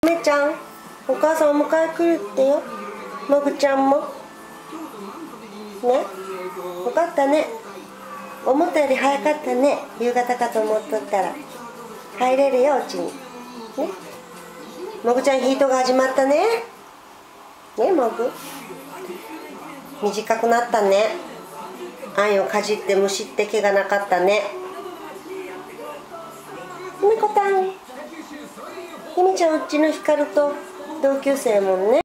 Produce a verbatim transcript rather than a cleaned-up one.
めちゃん、お母さんお迎え来るってよ。もぐちゃんもね。よかったね。思ったより早かったね。夕方かと思っとったら入れるよ、うちにね。もぐちゃん、ヒートが始まったね。ね、もぐ短くなったね。あんをかじってむしって毛がなかったね。猫たん、ひみちゃん、うちのひかると同級生もんね。